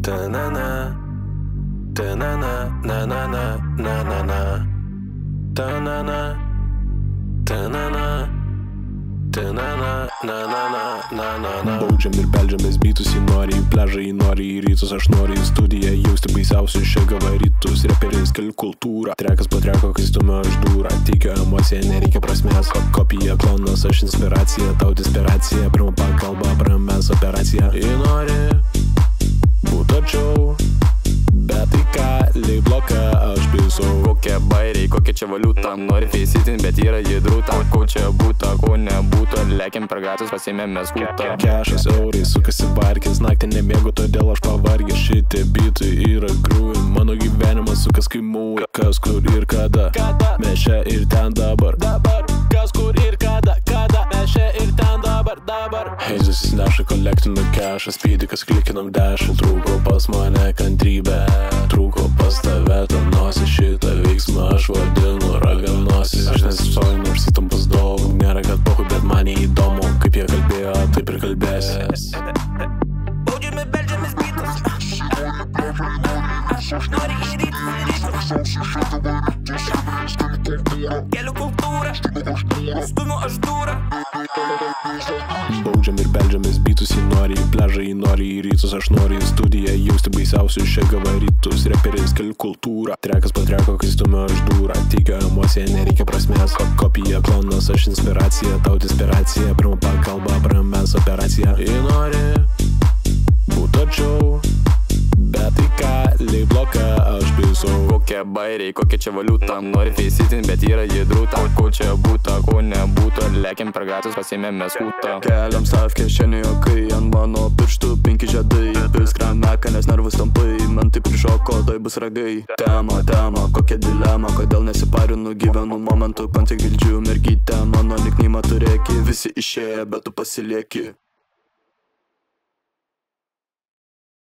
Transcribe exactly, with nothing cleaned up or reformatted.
Ta-na-na, ta-na-na, na-na-na, na-na-na, ta-na-na, ta-na-na, ta-na-na, na-na-na, na-na-na. Baudžiam ir beldžiamės bytus, į nori į pležą, į nori į rytus, aš noriu į studiją, jausti baisiausius šia gavaritus, reperis kelių kultūrą, trekas po treko, kai stumio aš dūrą, tikiu emocija, nereikia prasmės, kopija, klonas, aš inspiracija, tau desperacija, pirma pakalba, prames operacija, į nori būt arčiau, bet tai ką, lei bloką aš pisau. Kokie bairiai, kokia čia valiuta, nori feisitin, bet yra jėdruta, ko čia būta, ko nebūta, lekiam per gatus, pasiėmėme skutą. Kešas eurai, sukasi varkis, naktį nemėgu, todėl aš pavargęs, šitie bitai yra grūvi, mano gyvenimas sukas kai mūja, kas kur ir kada, mes čia ir ten dabar, dabar, kas kur ir kada, kada, mes čia ir ten dabar, dabar. Heizas įsineša kolektinų kešą, spydikas klikinam dešim, trūko pas mane kantrybė, trūko pas tave tą nosį, šitą veiksmą aš vadinu raganosis, aš nesistoju, nors įtampas daug, nėra kad pohui, bet man įdomu, kaip jie kalbėjo, taip ir kalbėsi. Baudžiame, beldžiamės bytus, aš nori į rytus, kelių kultūrą, stumiu aš dūrą. Baudžiam ir beldžiamės bytus, į nori į pležą, į nori į rytus, aš noriu į studiją, jausti baisiausius šia gavaritus, reperis kelių kultūrą, trekas po treko, kai stumio aš dūrą, tikiu emocija, nereikia prasmės, kopija, klonas, aš inspiracija, tau desperacija, pirma pakalba, prames operacija, į nori būt arčiau, bet tai ką, lei bloką aš pisau. Kokie bairiai, kokia čia valiuta, nori feisitin, bet yra jėdruta, ko čia būta, ko nebūta, lekiam per gatus, pasiėmėme skutą. Keliam savkė šiandien jokai, ant mano pirštų penki žiedai, piskram meka, nes nervus tampai, man taip prišoko, tai bus ragai. Tema, tema, kokia dilema, kodėl nesiparinu, gyvenu momentu, konti gildžiu mergytę, mano niknymą turėki, visi išėję, bet tu pasilieki.